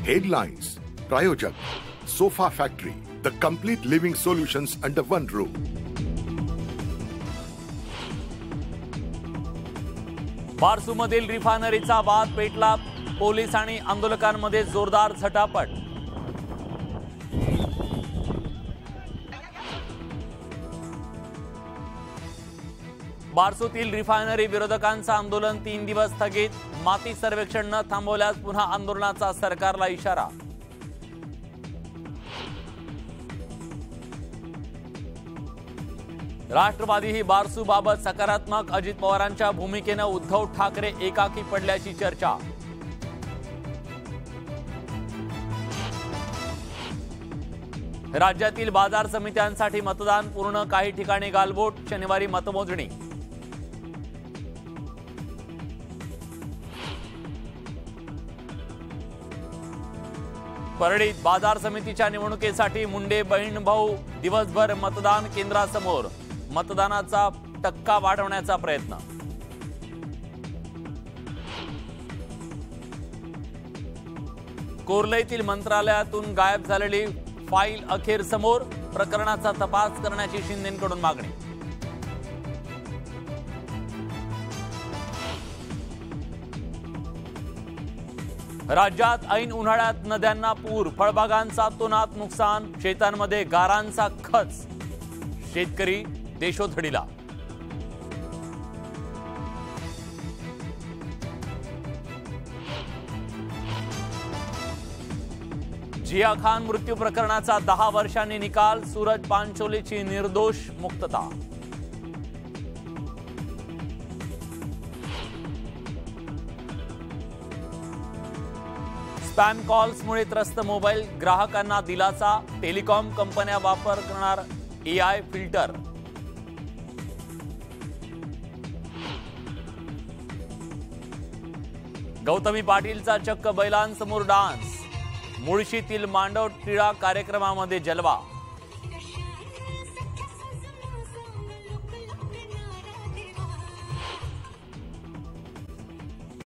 Headlines, Prayojak, Sofa Factory, the complete living solutions under one roof. बारसूमधील रिफायनरीचा वाद पेटला. Police आणि आंदोलकांमध्ये जोरदार झटापट. बारसूतील रिफायनरी विरोधकांचं आंदोलन 3 दिवस स्थगित. माती सर्वेक्षण न थांबवल्यास पुन्हा आंदोलनाचा सरकारला इशारा. राष्ट्रवादी ही बारसूबाबत सकारात्मक. अजित पवारांच्या भूमिकेनं उद्धव ठाकरे एकाकी पडल्याची चर्चा. राज्यातील बाजार समित्यांसाठी मतदान पूर्ण. काही ठिकाणी गालबोट. शनिवारी मतमोजणी. परळीत बाजार समितीच्या निवडणुकीसाठी मुंडे बहीण भाऊ दिवसभर मतदान केंद्रासमोर. मतदानाचा टक्का वाढवण्याचा प्रयत्न. कोर्लेतील मंत्रालयातून गायब झालेली फाईल अखेर समोर. प्रकरणाचा तपास करण्याची शिंदेंकडून मागणी. राज्यात ऐन उन्हाळ्यात नद्यांना पूर. फळबागांचा अतोनात नुकसान. शेतांमध्ये गारांचा खच. शेतकरी देशोधडीला. जिया खान मृत्यू प्रकरणाचा 10 वर्षांनी निकाल. सूरज पांचोलीची निर्दोष मुक्तता. स्पॅम कॉल्समुळे त्रस्त मोबाईल ग्राहकांना दिलासा. टेलिकॉम कंपन्या वापरणार AI फिल्टर. गौतमी पाटीलचा चक्क बैलांसमोर डान्स. मुळशीतील मांडव टिळा कार्यक्रमामध्ये जलवा.